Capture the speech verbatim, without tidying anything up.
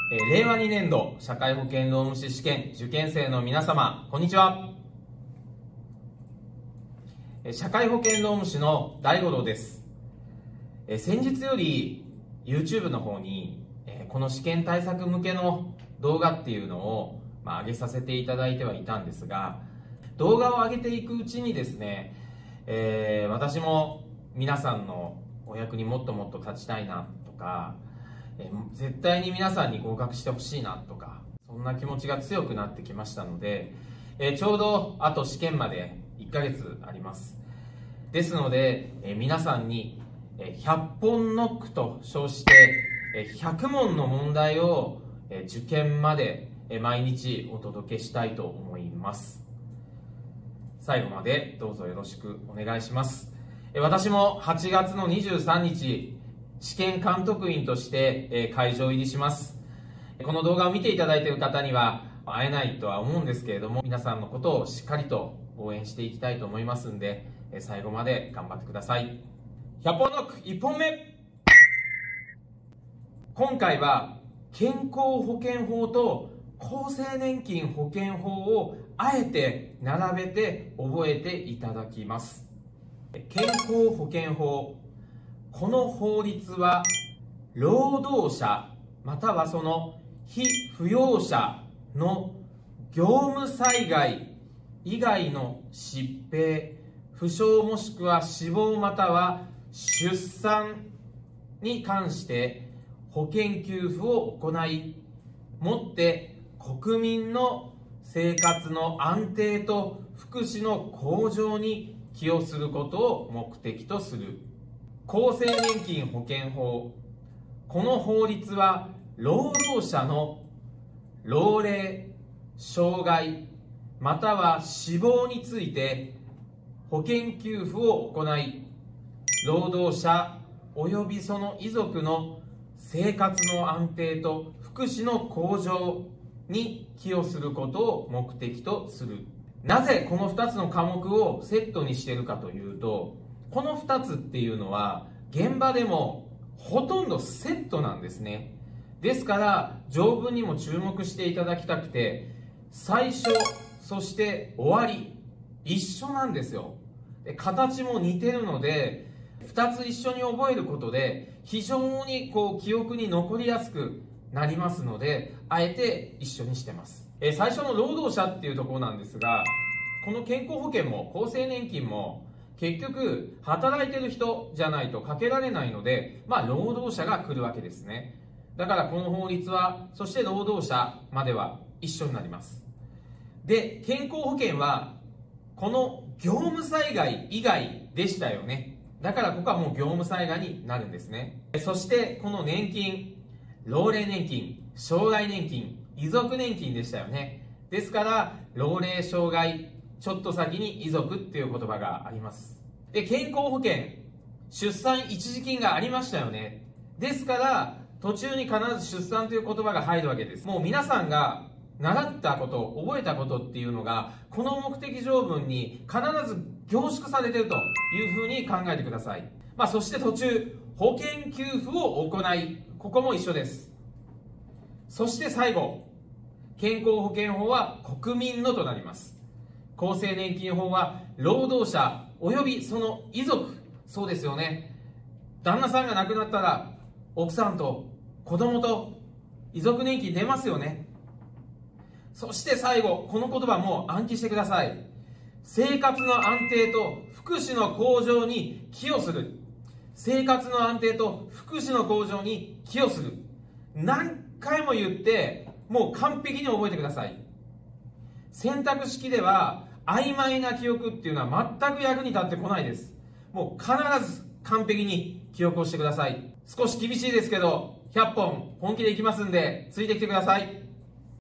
えー、れいわにねんど社会保険労務士試験受験生の皆様、こんにちは。えー、社会保険労務士の大五郎です。えー、先日より YouTube の方に、えー、この試験対策向けの動画っていうのを、まあ、上げさせていただいてはいたんですが、動画を上げていくうちにですね、えー、私も皆さんのお役にもっともっと立ちたいなとか、えー、絶対に皆さんに合格してほしいなとか、そんな気持ちが強くなってきましたので、えー、ちょうどあと試験までいっかげつあります。ですので、えー、皆さんにひゃっぽんノックと称してひゃくもんの問題を受験まで毎日お届けしたいと思います。最後までどうぞよろしくお願いします。私もはちがつのにじゅうさんにち試験監督員として会場入りします。この動画を見ていただいている方には会えないとは思うんですけれども、皆さんのことをしっかりと応援していきたいと思いますんで、最後まで頑張ってください。ひゃっぽんノックいっぽんめ。今回は健康保険法と厚生年金保険法をあえて並べて覚えていただきます。健康保険法、この法律は労働者またはその被扶養者の業務災害以外の疾病、負傷もしくは死亡または出産に関して保険給付を行い、もって国民の生活の安定と福祉の向上に寄与することを目的とする厚生年金保険法。この法律は労働者の老齢、障害または死亡について保険給付を行い、労働者及びその遺族の生活の安定と福祉の向上に寄与することを目的とする。なぜこのふたつの科目をセットにしているかというと、このふたつっていうのは現場でもほとんどセットなんですね。ですから条文にも注目していただきたくて、最初そして終わり一緒なんですよ。形も似てるのでふたつ一緒に覚えることで非常にこう記憶に残りやすくなりますので、あえて一緒にしてます。え最初の労働者っていうところなんですが、この健康保険も厚生年金も結局働いてる人じゃないとかけられないので、まあ労働者が来るわけですね。だからこの法律はそして労働者までは一緒になります。で、健康保険はこの業務災害以外でしたよね。だからここはもう業務災害になるんですね。そしてこの年金、老齢年金、障害年金、遺族年金でしたよね。ですから老齢障害ちょっと先に遺族っていう言葉があります。で、健康保険、出産一時金がありましたよね。ですから途中に必ず出産という言葉が入るわけです。もう皆さんが習ったこと、覚えたことっていうのがこの目的条文に必ず凝縮されているというふうに考えてください。まあ、そして途中保険給付を行い、ここも一緒です。そして最後、健康保険法は国民のとなります。厚生年金法は労働者及びその遺族。そうですよね。旦那さんが亡くなったら奥さんと子供と遺族年金出ますよね。そして最後、この言葉も暗記してください。生活の安定と福祉の向上に寄与する。生活の安定と福祉の向上に寄与する。何回も言ってもう完璧に覚えてください。選択式では曖昧な記憶っていうのは全く役に立ってこないです。もう必ず完璧に記憶をしてください。少し厳しいですけどひゃっぽん本気でいきますんでついてきてください。